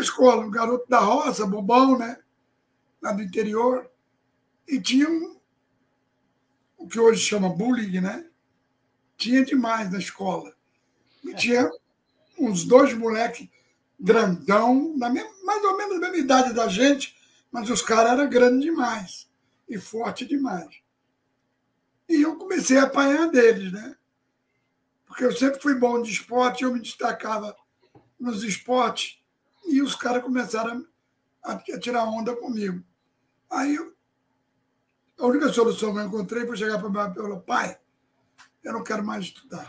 escola, um garoto da roça, bobão, né? Lá do interior. E tinha o que hoje chama bullying, né? Tinha demais na escola. E tinha uns dois moleques grandão, mais ou menos da mesma idade da gente, mas os caras eram grandes demais e fortes demais. E eu comecei a apanhar deles, né? Porque eu sempre fui bom de esporte, eu me destacava nos esportes, e os caras começaram a tirar onda comigo. Aí a única solução que eu encontrei foi chegar para o meu pai e falar: pai, eu não quero mais estudar.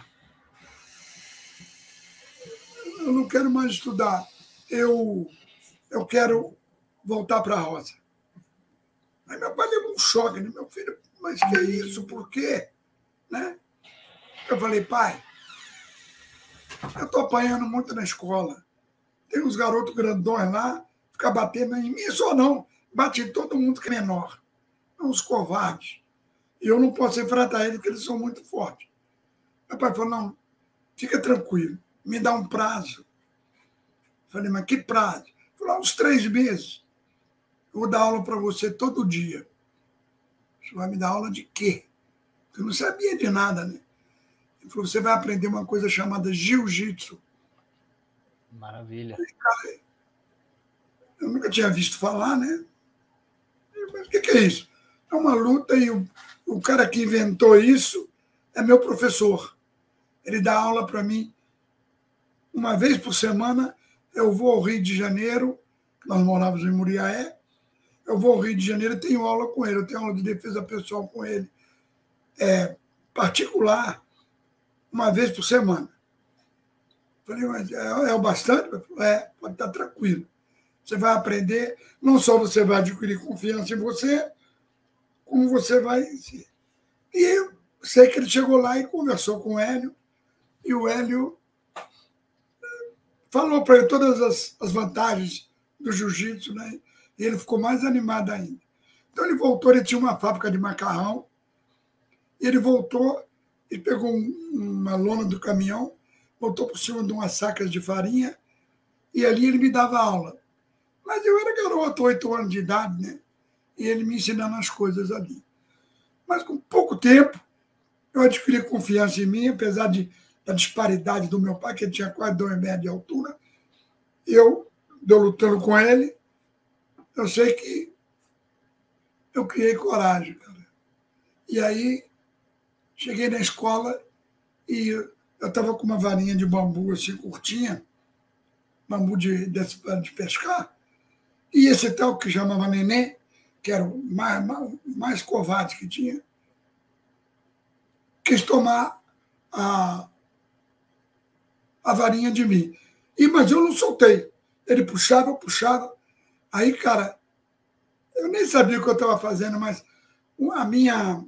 Eu não quero mais estudar. Eu quero voltar para a roça. Aí meu pai levou um choque, né? Meu filho, mas que é isso? Por quê? Né? Eu falei: pai, eu estou apanhando muito na escola. Tem uns garotos grandões lá, ficar batendo em mim, só não. Bate em todo mundo que é menor. Uns covardes. E eu não posso enfrentar eles, porque eles são muito fortes. Meu pai falou: não, fica tranquilo, me dá um prazo. Eu falei: mas que prazo? Ele falou: uns 3 meses. Eu vou dar aula para você todo dia. Você vai me dar aula de quê? Eu não sabia de nada, né? Ele falou: você vai aprender uma coisa chamada jiu-jitsu. Maravilha. Eu nunca tinha visto falar, né? Mas o que é isso? É uma luta e o cara que inventou isso é meu professor. Ele dá aula para mim uma vez por semana. Eu vou ao Rio de Janeiro, nós morávamos em Muriaé, eu vou ao Rio de Janeiro e tenho aula com ele. Eu tenho aula de defesa pessoal com ele, particular, uma vez por semana. Falei: mas é o bastante? Pode estar tranquilo. Você vai aprender, não só você vai adquirir confiança em você, como você vai... E eu sei que ele chegou lá e conversou com o Hélio, e o Hélio falou para ele todas as vantagens do jiu-jitsu, né? E ele ficou mais animado ainda. Então ele voltou, ele tinha uma fábrica de macarrão, e ele voltou e pegou uma lona do caminhão, botou por cima de umas sacas de farinha, e ali ele me dava aula. Mas eu era garoto, 8 anos de idade, né? E ele me ensinando as coisas ali. Mas com pouco tempo, eu adquiri confiança em mim, apesar da disparidade do meu pai, que ele tinha quase 2 metros de altura. Eu lutando com ele, eu sei que eu criei coragem, cara. E aí, cheguei na escola e eu estava com uma varinha de bambu assim, curtinha, bambu de pescar, e esse tal que chamava Neném, que era o mais covarde que tinha, quis tomar a varinha de mim. Mas eu não soltei. Ele puxava, eu puxava. Aí, cara, eu nem sabia o que eu estava fazendo, mas a minha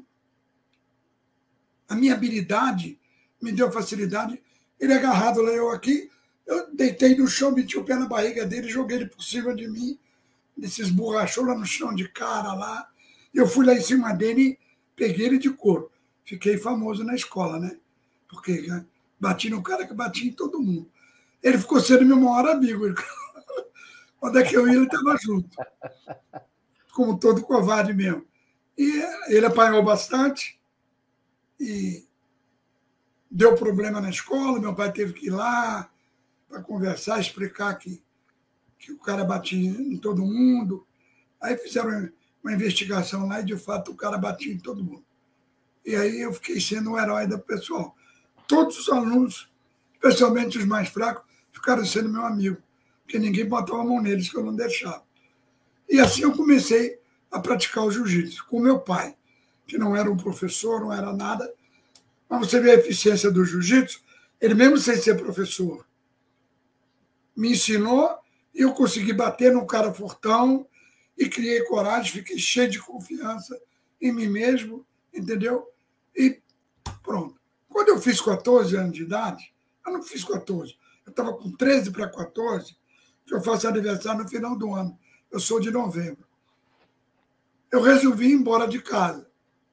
habilidade me deu facilidade. Ele agarrado lá, eu aqui, eu deitei no chão, meti o pé na barriga dele, joguei ele por cima de mim, ele se esborrachou lá no chão de cara lá. Eu fui lá em cima dele, peguei ele de couro. Fiquei famoso na escola, né? Porque bati no cara que batia em todo mundo. Ele ficou sendo meu maior amigo. Onde é que eu ia, ele estava junto. Como todo covarde mesmo. E ele apanhou bastante e deu problema na escola. Meu pai teve que ir lá para conversar, explicar que o cara batia em todo mundo. Aí fizeram uma investigação lá e, de fato, o cara batia em todo mundo. E aí eu fiquei sendo o herói do pessoal. Todos os alunos, especialmente os mais fracos, ficaram sendo meu amigo, porque ninguém botava a mão neles, que eu não deixava. E assim eu comecei a praticar o jiu-jitsu com meu pai, que não era um professor, não era nada. Mas você vê a eficiência do jiu-jitsu, ele mesmo sem ser professor, me ensinou e eu consegui bater num cara fortão e criei coragem, fiquei cheio de confiança em mim mesmo, entendeu? E pronto. Quando eu fiz 14 anos de idade, eu não fiz 14, eu estava com 13 para 14, que eu faço aniversário no final do ano. Eu sou de novembro. Eu resolvi ir embora de casa.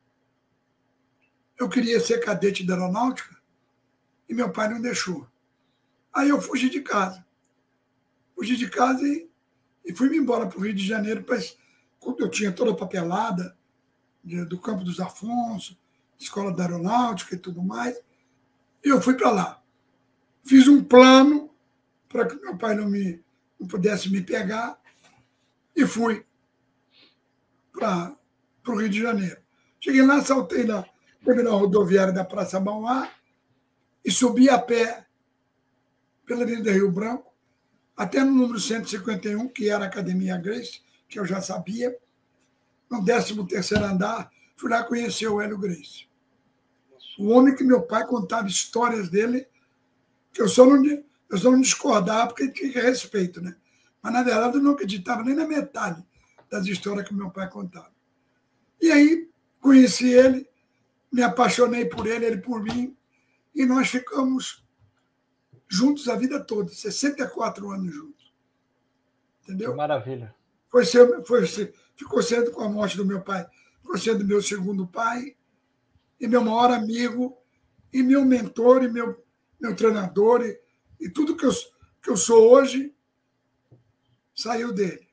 Eu queria ser cadete da aeronáutica e meu pai não deixou. Aí eu fugi de casa. fugi de casa e fui-me embora para o Rio de Janeiro, quando eu tinha toda a papelada do Campo dos Afonso, Escola da Aeronáutica e tudo mais, e eu fui para lá. Fiz um plano para que meu pai não pudesse me pegar e fui para o Rio de Janeiro. Cheguei lá, saltei na terminal rodoviária da Praça Mauá e subi a pé pela Avenida Rio Branco, até no número 151, que era a Academia Grace, que eu já sabia. No 13º andar, fui lá conhecer o Hélio Grace. O homem que meu pai contava histórias dele, que eu só não discordava, porque tinha respeito, né? Mas, na verdade, eu não acreditava nem na metade das histórias que meu pai contava. E aí, conheci ele, me apaixonei por ele, ele por mim, e nós ficamos juntos a vida toda, 64 anos juntos. Entendeu? Que maravilha. Ficou sendo, com a morte do meu pai, ficou sendo meu segundo pai, e meu maior amigo, e meu mentor, e meu treinador, e tudo que eu sou hoje saiu dele.